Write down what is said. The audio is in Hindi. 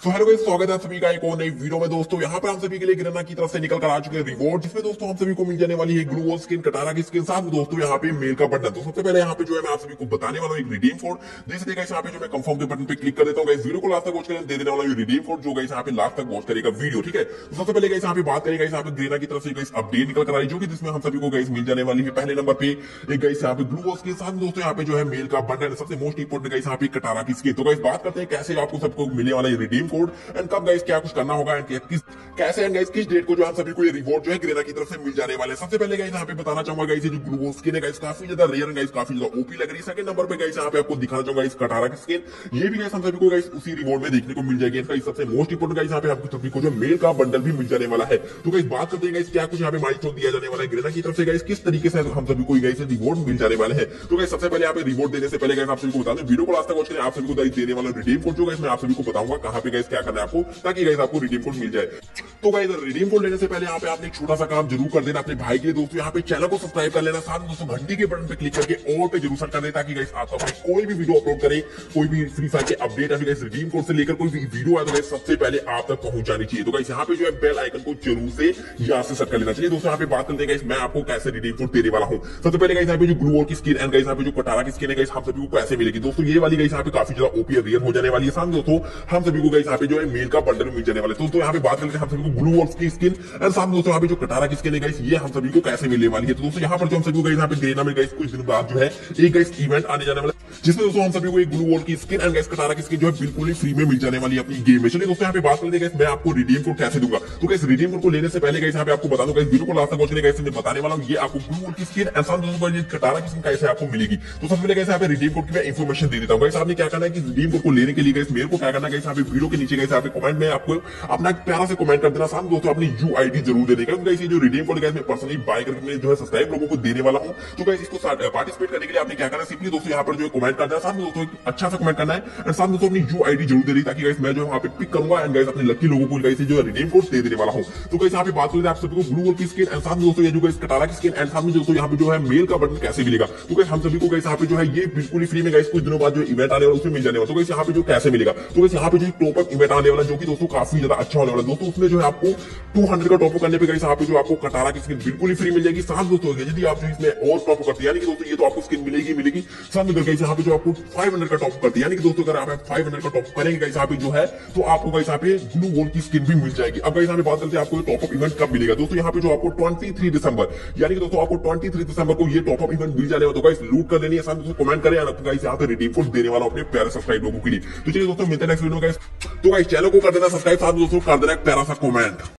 तो हेलो गाइस, स्वागत है सभी का एक और नई वीडियो में। दोस्तों यहाँ पे हम सभी के लिए गिरना की तरफ से निकल कर आ चुके हैं रिवॉर्ड, जिसमें दोस्तों हम सभी को मिल जाने वाली है ग्लू वॉल स्किन, कटारा की स्किन, साथ में दोस्तों यहाँ पे मेल का बटन। तो सबसे पहले यहाँ पे जो है मैं आप सभी को बताने वाला हूँ एक रिडीम कोड। जैसे देखा यहाँ पे जो मैं कंफर्म के बटन पे क्लिक कर देता हूँ, वीडियो को लास्ट तक वॉच करें, दे देने वाला रिडीम कोड जो गाइस यहाँ पे लास्ट तक वॉच करेगा वीडियो, ठीक है। तो सबसे पहले गाइस यहाँ पे बात करेगा यहाँ पे ग्रेना की तरफ से गाइस अपडेट निकल कर आई, जो कि जिसमें हम सभी को गाइस मिल जाने वाली है पहले नंबर पे एक गाइस यहाँ पे ग्लू वॉल स्किन, साथ में दोस्तों यहाँ पे जो है मेल का बटन, सबसे मोस्ट इंपोर्टेंट गाइस यहाँ पे कटारा की स्किन। तो गाइस बात करते हैं कैसे आपको सबको मिलने वाला है रिडीम कोड एंड कब गाइस क्या कुछ करना होगा एंड कैसे एंड गाइस किस डेट को जो हम सभी को ये रिवॉर्ड जो है ग्रेना की तरफ से मिल जाने वाले हैं। सबसे पहले गाइस यहाँ पे बताना चाहूंगा गाइस ये जो ग्लू वॉल स्किन है गाइस काफी ज्यादा रेयर है गाइस, काफी ज्यादा ओपी लग रही है। सेकंड नंबर पे गाइस यहाँ पे आपको दिखाना चाहूंगा इस कटारा की स्किन, ये भी गाइस हम सभी को गाइस उसी रिवॉर्ड में देखने को मिल जाएगी। इसका सबसे मोस्ट इंपोर्टेंट गाइस यहाँ पे आपको सभी को जो मेल का बंडल भी मिल जाने वाला है। तो गाइस बात करते हैं गाइस क्या कुछ यहाँ पे माइलस्टोन दिया जाने वाला है ग्रेना की तरफ से, गाइस किस तरीके से हम सभी को गाइस रिवॉर्ड मिल जाने वाले हैं। तो गाइस सबसे पहले यहाँ पे रिवॉर्ड देने से पहले गाइस आप सभी को बता दें, वीडियो को लास्ट तक वॉच करें, आप सभी को गाइस देने वाला रिडीम कोड जो गाइस मैं आप सभी को बताऊंगा कहां पे गाइस क्या करना है आपको, ताकि गाइस आपको रिडीम कोड मिल जाए। तो गाइस रिडीम कोड लेने से पहले यहाँ पे आपने एक छोटा सा काम जरूर कर देना अपने भाई के लिए। दोस्तों यहाँ पे चैनल को सब्सक्राइब कर लेना, साथ में दोस्तों घंटी के बटन पे क्लिक करके ऑल पे जरूर सेट कर दें, ताकि गाइस आप अपने कोई भी वीडियो अपलोड करें, कोई भी फ्री फायर के अपडेट या फिर रिडीम कोड से लेकर कोई भी वीडियो आए तो गाइस सबसे पहले आप तक पहुंच जानी चाहिए। तो गाइस यहाँ पे जो है बेल आइकन को जरूर से यहाँ से सेट कर लेना चाहिए। दोस्तों यहाँ पे बात करते हैं गाइस मैं आपको कैसे रिडीम कोड देने वाला हूँ। सबसे पहले गाइस यहाँ पे जो ग्लू वॉल की स्किन एंड गाइस यहाँ पे जो कटारा की स्किन है गाइस हम सभी को कैसे मिलेगी। दोस्तों ये वाली गाइस यहाँ पे काफी ज्यादा ओपी रियल हो जाने वाली है। साथ में दोस्तों हम सभी को गाइस यहाँ पे जो है मेल का बंडल मिल जाने वाले। दोस्तों यहाँ पे बात करते हैं हम सभी को ग्लू वॉल की स्किन एंड साथ में दोस्तों यहाँ पे जो कटारा की स्किन है गाइस ये हम सभी को कैसे मिलने वाली है। तो दोस्तों यहाँ पर जो हम सभी को गाइस यहाँ पे ग्रेना में गाइस कुछ दिन बाद जो है एक गाइस इवेंट आने जाने वाला, जिसमें दोस्तों हम सभी को एक ग्लू वॉल की स्किन एंड गाइस कटारा की स्किन जो है बिल्कुल ही फ्री में मिल जाने वाली है अपनी गेम में। चलिए दोस्तों यहाँ पे बात करते हैं गाइस मैं आपको रिडीम कोड कैसे दूंगा। तो गाइस रिडीम कोड को लेने से पहले गाइस यहाँ पे आपको बता दूं गाइस वीडियो को लास्ट तक वॉच करें, गाइस मैं बताने वाला हूँ ये आपको ग्लू वॉल की स्किन एंड साथ में कटारा की स्किन कैसे आपको मिलेगी। तो सबसे पहले गाइस यहाँ पे रिडीम कोड की मैं इन्फॉर्मेशन दे देता हूँ। गाइस आपने क्या करना है कि रिडीम कोड को लेने के लिए गाइस मेरे को क्या करना है, गाइस यहाँ पे वीडियो के नीचे गाइस यहाँ पे कमेंट में आपको अपना प्यारा से कमेंट कर देना, साथ में दोस्तों अपनी यूआईडी जरूर दे देगा। गाइस ये जो रिडीम कोड गाइस मैं पर्सनली बाय करके मैं जो है सब्सक्राइब लोगों को देने वाला हूँ। तो गाइस इसको पार्टिसिपेट करने के लिए आपने क्या करना है, सिंपली दोस्तों यहाँ पर जो कमेंट करना है, साथ में दोस्तों अच्छा सा कमेंट करना है एंड साथ में दोस्तों अपनी यूआईडी जरूर दे दी, ताकि गाइस मैं जो यहाँ पे पिक करूंगा एंड गाइस अपने लकी लोगों को गाइस जो है रिडीम कोड दे देने वाला हूँ। तो गाइस यहाँ पे बात करें आप सभी को ग्लू वॉल की स्किन एंड साथ में दोस्तों ये जो गाइस कटारा की स्किन एंड साथ में दोस्तों यहाँ पे जो है मेल का बटन कैसे मिलेगा। तो गाइस हम सभी को गाइस यहाँ पे जो है ये बिल्कुल ही फ्री में गाइस कुछ दिनों बाद जो इवेंट आने वाला उसमें मिल जाने वाला। तो गाइस यहाँ पे जो कैसे मिलेगा, तो गाइस यहाँ पे जो टॉप अप इवेंट आने वाला जो कि दोस्तों काफी ज्यादा अच्छा होने वाला दोस्तों, उसमें जो है आपको 200 का टॉप अप करने पे गाइस यहाँ पे जो आपको कटारा की स्किन बिल्कुल ही फ्री मिल जाएगी। साथ दोस्तों यदि आप जो इसमें और टॉप अप करते हैं यानी कि दोस्तों ये तो आपको स्किन मिलेगी साथ में गाइस यहाँ पे जो आपको 500 का टॉप करते हैं, यानी कि दोस्तों अगर आप 500 का टॉप करेंगे गाइस यहाँ पे जो है तो आपको गाइस यहाँ पे ग्लू वॉल की स्किन भी मिल जाएगी। अब गाइस यहाँ पे बात करते हैं आपको टॉप अप इवेंट कब मिलेगा। दोस्तों यहाँ पे जो आपको 23 दिसंबर यानी कि दोस्तों आपको 23 दिसंबर को ये टॉप अप इवेंट मिल जाने वाला। तो गाइस लूट कर लेनी है, साथ दोस्तों कमेंट करें आपको गाइस यहाँ पे रिडीम कोड देने वाला अपने प्यारे सब्सक्राइब लोगों के लिए। तो चलिए दोस्तों मिलते हैं नेक्स्ट वीडियो में गाइस। तो गाइस चैनल को कर देना सब्सक्राइब, साथ दोस्तों कर देना एक प्यारा सा कमेंट।